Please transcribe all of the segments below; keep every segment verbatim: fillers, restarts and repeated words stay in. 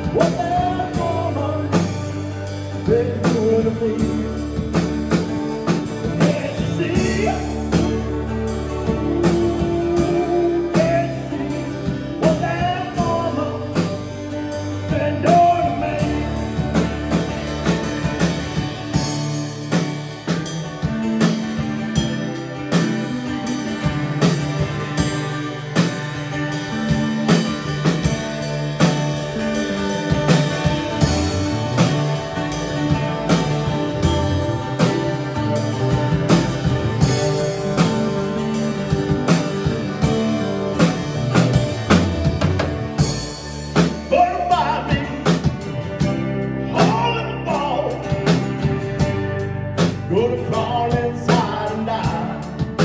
What that woman been doing to me? Can't you see? Can't you see what that woman been doing to me? Gonna crawl inside and die.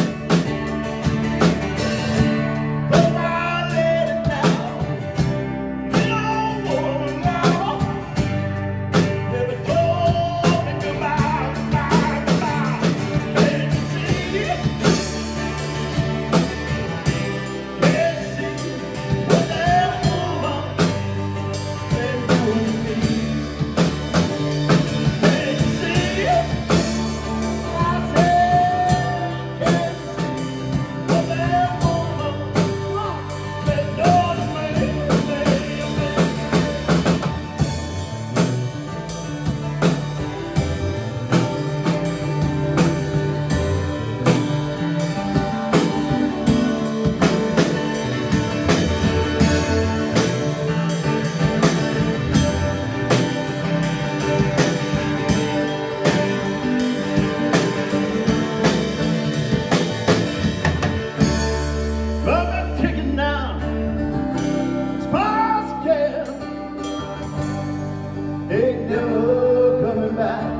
But I let it down. You woman now never told me goodbye, goodbye, goodbye. Can't you see it? Can't you see what that woman been doing to me? Can't you see it? Ain't never coming back.